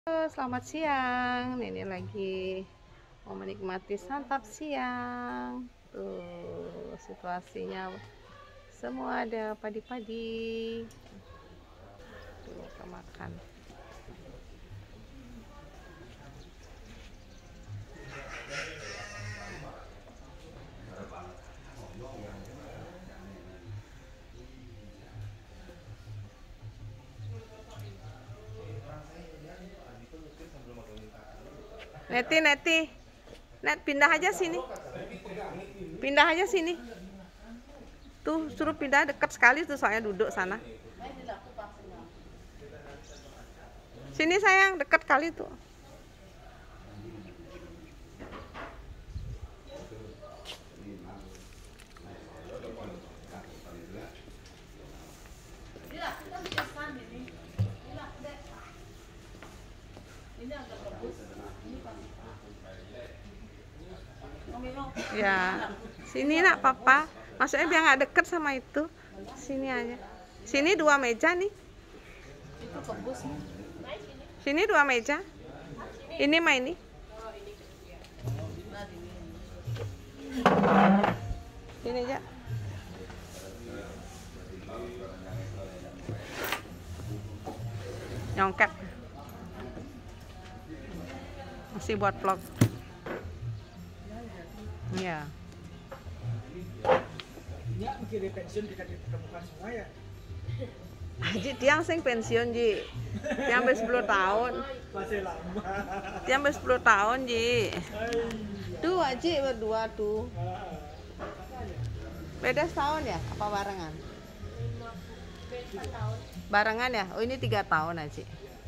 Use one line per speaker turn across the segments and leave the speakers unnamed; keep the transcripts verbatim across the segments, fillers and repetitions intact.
Halo, selamat siang. Nenek lagi mau menikmati santap siang. Tuh, situasinya semua ada padi-padi. Tuh, kita makan. Neti, Neti. Net, pindah aja sini. Pindah aja sini. Tuh, suruh pindah dekat sekali tuh, soalnya duduk sana. Sini sayang, dekat kali tuh. Ya, sini nak papa. Maksudnya biar nggak deket sama itu. Sini aja. Sini dua meja nih. Sini dua meja. Ini mah ini. Sini aja. Nyongket. Masih buat vlog. Iya.
Ini mikir pensiun kita ditemukan semua ya.
Ji, tiang sing pensiun Ji. Tiang sampai sepuluh tahun.
Masih lama.
Tiang sampai sepuluh tahun Ji. Tuh Ji berdua tuh. Beda setahun ya? Apa barengan? Barengan ya? Oh ini tiga tahun Aji.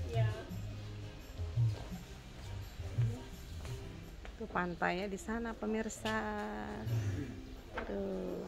Tuh pantainya di sana pemirsa. Tuh.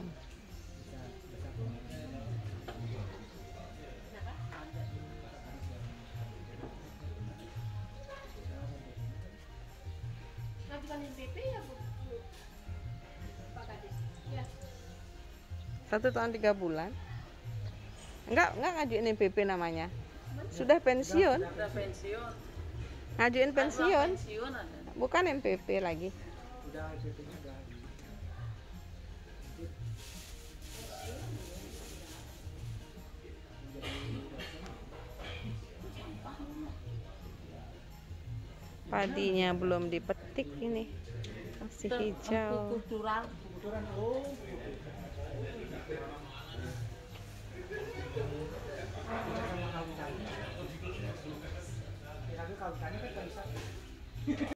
Satu tahun tiga bulan. Enggak, enggak ngajuin N P P namanya. Sudah pensiun.
Sudah pensiun.
Ngajuin pensiun.
Pensiun ada.
Bukan N P P lagi.
Udah P P-nya udah.
Padinya belum dipetik ini. Masih hijau.
Kultural.
Kebetulan oh. Kira-kira kalau tanya kan bisa.